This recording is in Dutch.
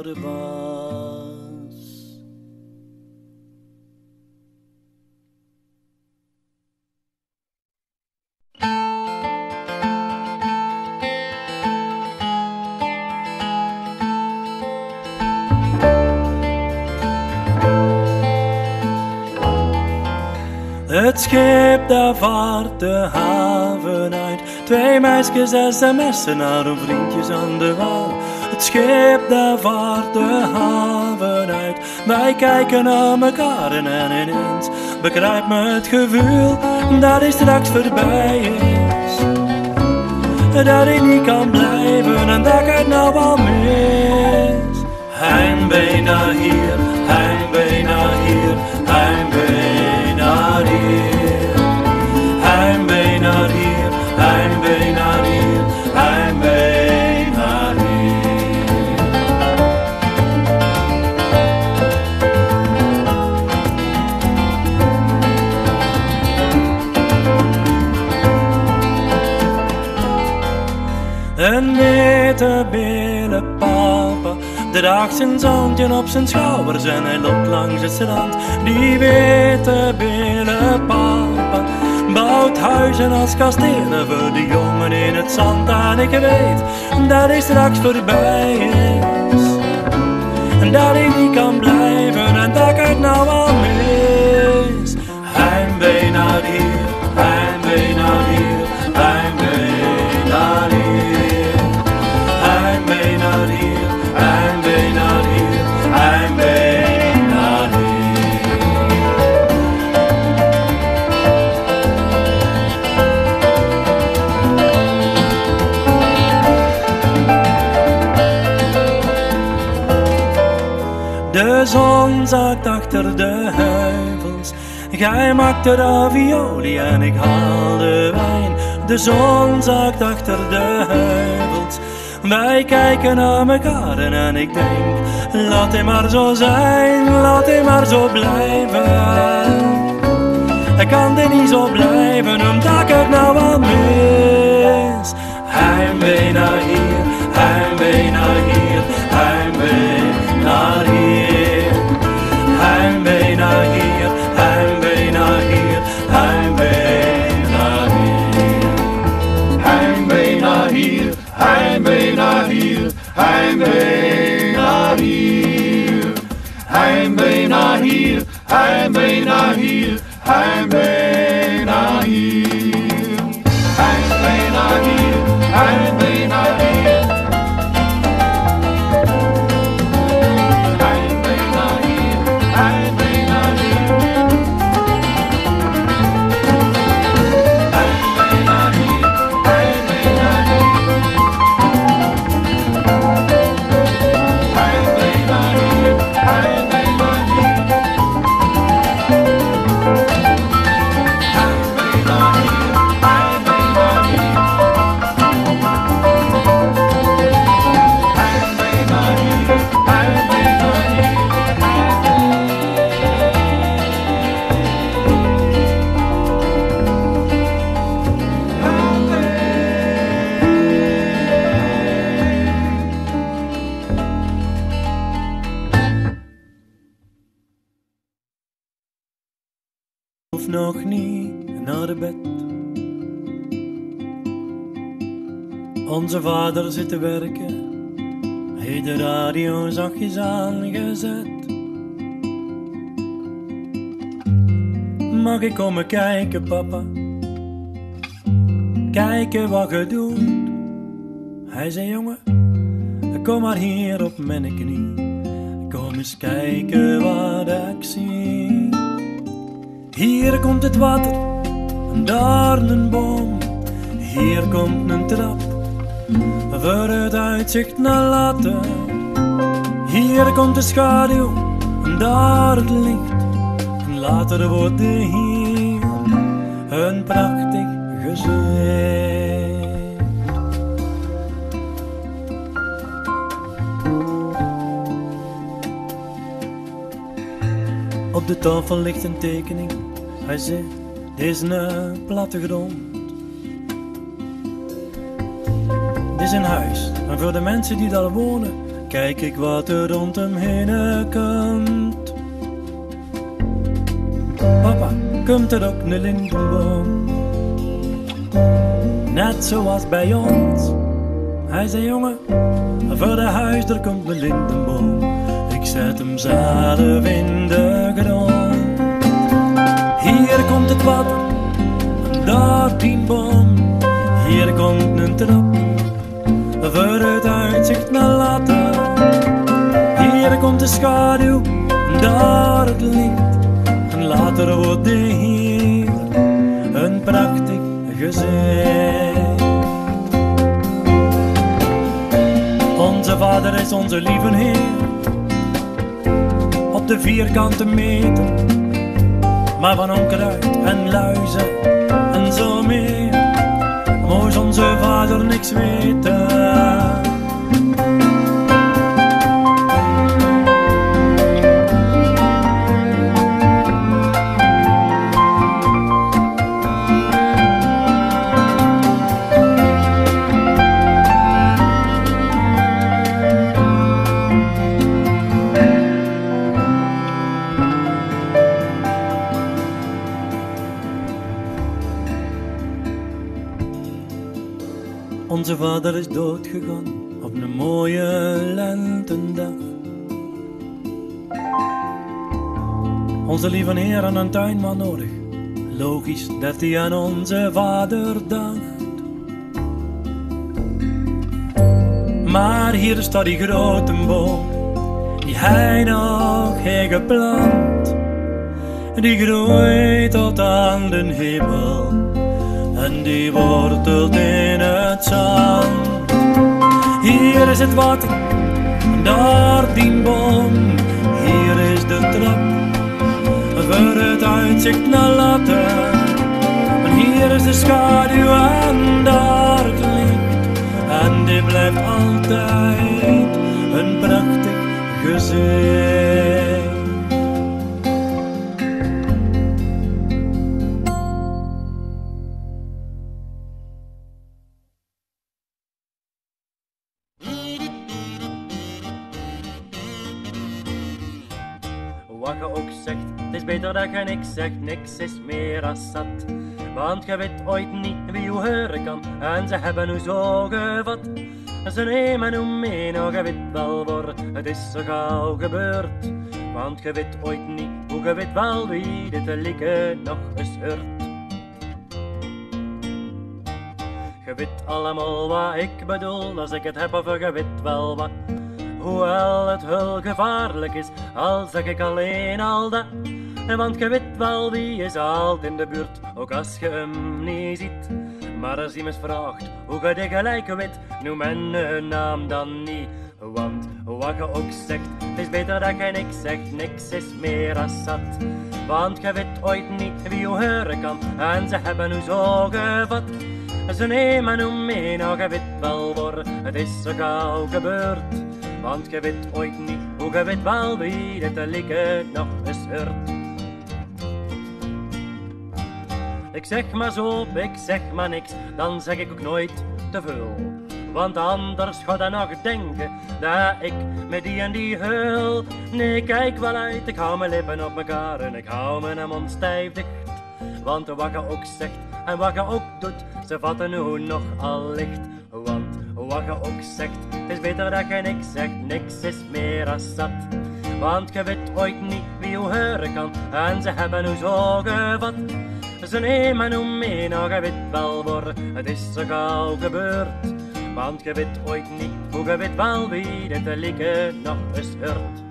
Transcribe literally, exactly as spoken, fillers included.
geworden was. Het schip daar vaart de haven uit. Twee meisjes sms'en naar hun vriendjes aan de wal. Het schip daar vaart de haven uit. Wij kijken naar mekaar en ineens begrijpt me het gevoel dat hij straks voorbij is. Dat hij niet kan blijven en dat ik het nou al mis. Heimwee naar hier, heimwee naar hier, heimwee naar hier. Heimwee naar hier, heimwee naar hier, heimwee naar hier. Een witte billen papa draagt zijn zoontje op zijn schouders en hij loopt langs het strand. Die witte billen papa bouwt huizen als kastelen voor de jongen in het zand. En ik weet dat hij straks voorbij is en dat hij niet kan blijven en dat ik het nou al mis. Heimwee naar hier, heimwee naar hier, heimwee naar hier. Heimwee naar hier, heimwee naar hier, heimwee naar hier. De zon zakt achter de heuvels. Gij maakt de ravioli en ik haal de wijn. De zon zakt achter de heuvels. Wij kijken naar mekaar en ik denk, laat hij maar zo zijn, laat hij maar zo blijven. Ik kan dit niet zo blijven, omdat ik het nou al mis. Heimwee naar hier, heimwee naar hier, heimwee naar hier. Heimwee naar hier, heimwee naar hier, heimwee naar hier. Heimwee naar hier, heimwee naar hier, heimwee naar hier. Heimwee naar hier, heimwee naar hier, heimwee naar hier. Heimwee naar hier, heimwee naar hier. Heimwee naar hier, heimwee naar hier. Heimwee naar hier, heimwee naar hier. Heimwee naar hier, heimwee naar hier. Heimwee naar hier, heimwee naar hier. Heimwee naar hier, heimwee naar hier. Hoef nog niet naar de bed. Onze vader zit te werken. Hij heeft de radio zachtjes aangezet. Mag ik komen kijken, papa? Kijken wat je doet. Hij zei, jongen, kom maar hier op mijn knie. Kom eens kijken wat ik zie. Hier komt het water, en daar een boom. Hier komt een trap, voor het uitzicht naar later. Hier komt de schaduw, en daar het licht. En later wordt hier een prachtig gezicht. Op de tafel ligt een tekening. Hij zegt, dit is een plattegrond. Dit is een huis, en voor de mensen die daar wonen, kijk ik wat er rond hem heen komt. Papa, komt er ook een lindenboom? Net zoals bij ons. Hij zei, jongen, voor de huis er komt een lindenboom. Ik zet hem zelf in de grond. Hier komt het water, en daar die boom. Hier komt een trap, voor het uitzicht naar later. Hier komt de schaduw, en daar het licht. En later wordt hier een prachtig gezicht. Onze vader is onze lieve Heer, op de vierkante meter, maar van onkruid en luizen en zo meer, moest onze vader niks weten. Onze vader is doodgegaan op een mooie lentedag. Onze lieve Heer had een tuinman nodig. Logisch dat hij aan onze vader dacht. Maar hier staat die grote boom, die hij nog heeft geplant. Die groeit tot aan de hemel en die wortelt in het zand. Hier is het water, en daar die boom. Hier is de trap, voor het uitzicht naar later. En hier is de schaduw en daar het licht. En dit blijft altijd een prachtig gezicht. Wat je ook zegt, het is beter dat je niks zegt, niks is meer als zat. Want je weet ooit niet wie je horen kan, en ze hebben u zo gevat. Ze nemen u mee, nou je weet wel waar, het is zo gauw gebeurd. Want je weet ooit niet, hoe je weet wel wie dit lieke nog eens hoort. Je weet allemaal wat ik bedoel, als ik het heb over je weet wel wat. Hoewel het heel gevaarlijk is, al zeg ik alleen al dat. Want je weet wel wie is altijd in de buurt, ook als je hem niet ziet. Maar als iemand vraagt hoe je de gelijke weet, noem men hun naam dan niet. Want wat je ook zegt, het is beter dat je niks zegt, niks is meer als zat. Want je weet ooit niet wie je horen kan, en ze hebben u zo gevat. Ze nemen u mee, nou je weet wel waar, het is zo gauw gebeurd. Want je weet ooit niet, hoe je weet wel wie dit lieke nog eens hoort. Ik zeg maar zo, ik zeg maar niks, dan zeg ik ook nooit te veel. Want anders ga dan nog denken dat ik met die en die heul. Nee, kijk wel uit, ik hou mijn lippen op elkaar en ik hou mijn mond stijf dicht. Want wat je ook zegt en wat je ook doet, ze vatten nu nog al licht. Want wat je ook zegt, het is beter dat je niks zegt, niks is meer als zat. Want je weet ooit niet wie je horen kan, en ze hebben u zo gevat. Ze nemen u mee, nou je weet wel waar, het is zo gauw gebeurd. Want je weet ooit niet, hoe je weet wel wie dit lieke nog eens hoort.